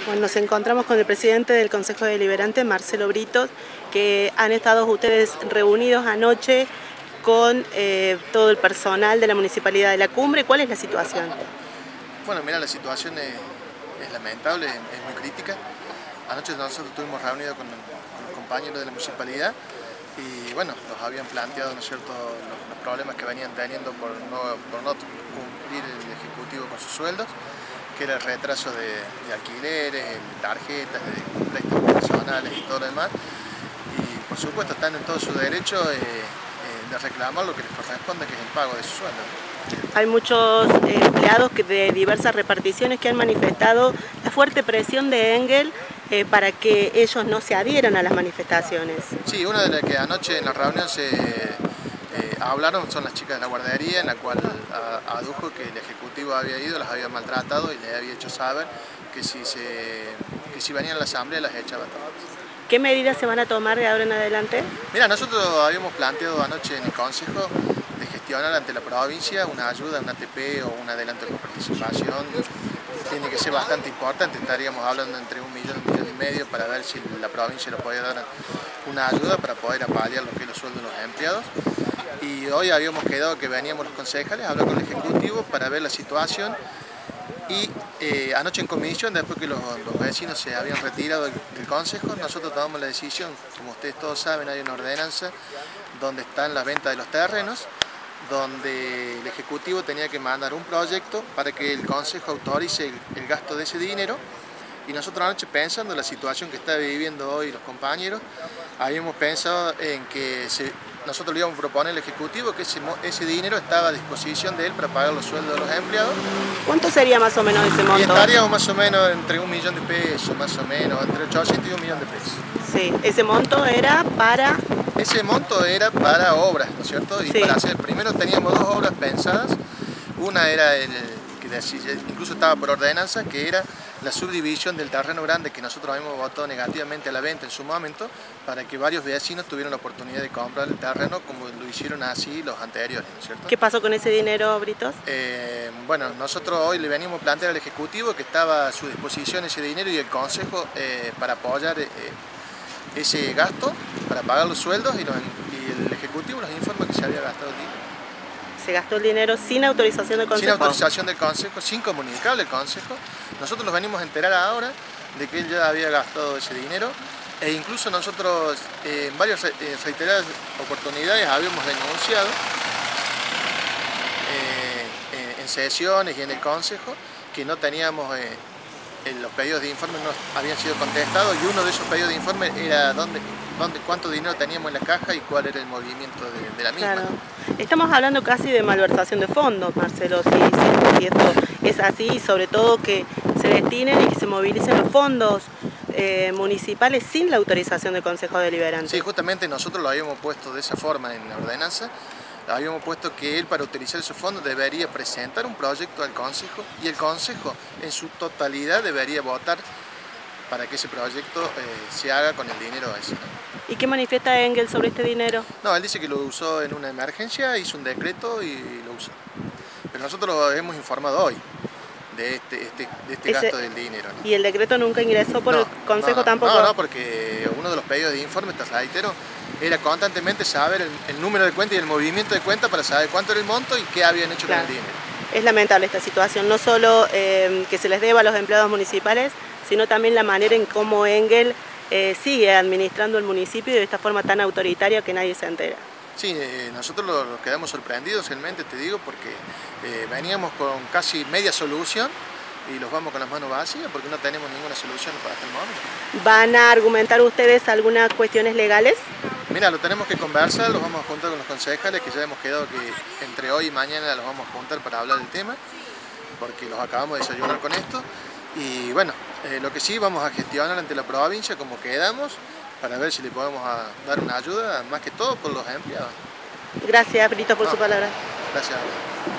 Bueno, nos encontramos con el presidente del Consejo Deliberante, Marcelo Britos, que han estado ustedes reunidos anoche con todo el personal de la Municipalidad de La Cumbre. ¿Cuál es la situación? Bueno, mira, la situación es lamentable, es muy crítica. Anoche nosotros estuvimos reunidos con los compañeros de la Municipalidad y bueno, nos habían planteado, ¿no es cierto?, los problemas que venían teniendo por no cumplir el Ejecutivo con sus sueldos, que era el retraso de alquileres, de tarjetas, de préstamos personales y todo lo demás. Y por supuesto están en todo su derecho de reclamar lo que les corresponde, que es el pago de su sueldo. Hay muchos empleados de diversas reparticiones que han manifestado la fuerte presión de Engel para que ellos no se adhieran a las manifestaciones. Sí, una de las que anoche en la reunión hablaron son las chicas de la guardería, en la cual adujo que el Ejecutivo había ido, las había maltratado y les había hecho saber que si venían a la asamblea las echaba todas. ¿Qué medidas se van a tomar de ahora en adelante? Mira, nosotros habíamos planteado anoche en el Consejo de gestionar ante la provincia una ayuda, un ATP o un adelanto de coparticipación. Tiene que ser bastante importante, estaríamos hablando entre 1 millón y 1,5 millones para ver si la provincia le podía dar una ayuda para poder paliar lo que es los sueldos de los empleados. Y hoy habíamos quedado que veníamos los concejales a hablar con el Ejecutivo para ver la situación. Y anoche en comisión, después que los vecinos se habían retirado del Consejo, nosotros tomamos la decisión, como ustedes todos saben, hay una ordenanza donde están las ventas de los terrenos, donde el Ejecutivo tenía que mandar un proyecto para que el Consejo autorice el gasto de ese dinero. Y nosotros anoche, pensando en la situación que está viviendo hoy los compañeros, habíamos pensado en que nosotros le íbamos a proponer al Ejecutivo que ese dinero estaba a disposición de él para pagar los sueldos de los empleados. ¿Cuánto sería más o menos ese monto? Y estaríamos más o menos entre 1 millón de pesos, más o menos, entre 800 y 1 millón de pesos. Sí, ese monto era para... Ese monto era para obras, ¿no es cierto? Y sí, para hacer, primero teníamos 2 obras pensadas. Una era incluso estaba por ordenanza, que era la subdivisión del terreno grande que nosotros habíamos votado negativamente a la venta en su momento, para que varios vecinos tuvieran la oportunidad de comprar el terreno como lo hicieron así los anteriores, ¿no es cierto? ¿Qué pasó con ese dinero, Britos? Bueno, nosotros hoy le venimos a plantear al Ejecutivo que estaba a su disposición ese dinero y el Consejo para apoyar ese gasto, para pagar los sueldos, y el Ejecutivo nos informa que se había gastado el dinero. Se gastó el dinero sin autorización del Consejo. Sin autorización del Consejo, sin comunicarle al Consejo. Nosotros nos venimos a enterar ahora de que él ya había gastado ese dinero, e incluso nosotros en varias reiteradas oportunidades habíamos denunciado en sesiones y en el Consejo que no teníamos, los pedidos de informe no habían sido contestados, y uno de esos pedidos de informe era cuánto dinero teníamos en la caja y cuál era el movimiento de la misma. Claro. Estamos hablando casi de malversación de fondos, Marcelo, si esto es así, y sobre todo que se destinen y que se movilicen los fondos municipales sin la autorización del Consejo Deliberante. Sí, justamente nosotros lo habíamos puesto de esa forma en la ordenanza. Habíamos puesto que él, para utilizar esos fondos, debería presentar un proyecto al Consejo, y el Consejo en su totalidad debería votar para que ese proyecto se haga con el dinero ese. ¿Y qué manifiesta Engel sobre este dinero? No, él dice que lo usó en una emergencia, hizo un decreto y lo usó. Pero nosotros lo hemos informado hoy de este gasto del dinero, ¿no? ¿Y el decreto nunca ingresó por el Consejo tampoco? No, porque uno de los pedidos de informe, te reitero, era constantemente saber el número de cuenta y el movimiento de cuenta para saber cuánto era el monto y qué habían hecho con el dinero. Es lamentable esta situación, no solo que se les deba a los empleados municipales, sino también la manera en cómo Engel sigue administrando el municipio de esta forma tan autoritaria que nadie se entera. Sí, nosotros nos quedamos sorprendidos realmente, te digo, porque veníamos con casi media solución y los vamos con las manos vacías porque no tenemos ninguna solución para hasta el momento. ¿Van a argumentar ustedes algunas cuestiones legales? Mira, lo tenemos que conversar, los vamos a juntar con los concejales, que ya hemos quedado que entre hoy y mañana los vamos a juntar para hablar del tema, porque los acabamos de desayunar con esto. Y bueno, lo que sí, vamos a gestionar ante la provincia como quedamos, para ver si le podemos dar una ayuda, más que todo por los empleados. Gracias, Brito, por su palabra. Gracias.